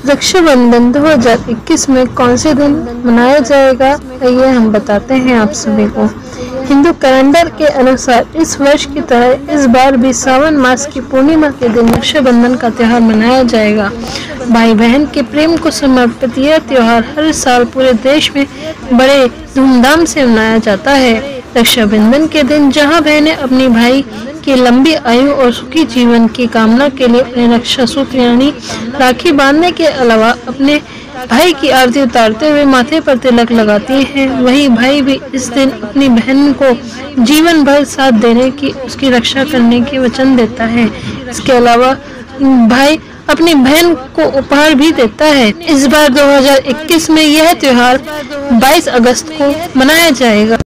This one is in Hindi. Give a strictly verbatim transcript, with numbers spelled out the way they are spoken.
रक्षाबंधन दो हज़ार इक्कीस में कौन से दिन मनाया जाएगा, ये हम बताते हैं आप सभी को। हिंदू कैलेंडर के अनुसार इस वर्ष की तरह इस बार भी सावन मास की पूर्णिमा के दिन रक्षाबंधन का त्यौहार मनाया जाएगा। भाई बहन के प्रेम को समर्पित यह त्यौहार हर साल पूरे देश में बड़े धूमधाम से मनाया जाता है। रक्षाबंधन के दिन जहां बहनें अपनी भाई की लंबी आयु और सुखी जीवन की कामना के लिए अपने रक्षा सूत्र यानी राखी बांधने के अलावा अपने भाई की आरती उतारते हुए माथे पर तिलक लगाती हैं, वहीं भाई भी इस दिन अपनी बहन को जीवन भर साथ देने की, उसकी रक्षा करने के वचन देता है। इसके अलावा भाई अपनी बहन को उपहार भी देता है। इस बार दो हज़ार इक्कीस में यह त्योहार बाईस अगस्त को मनाया जाएगा।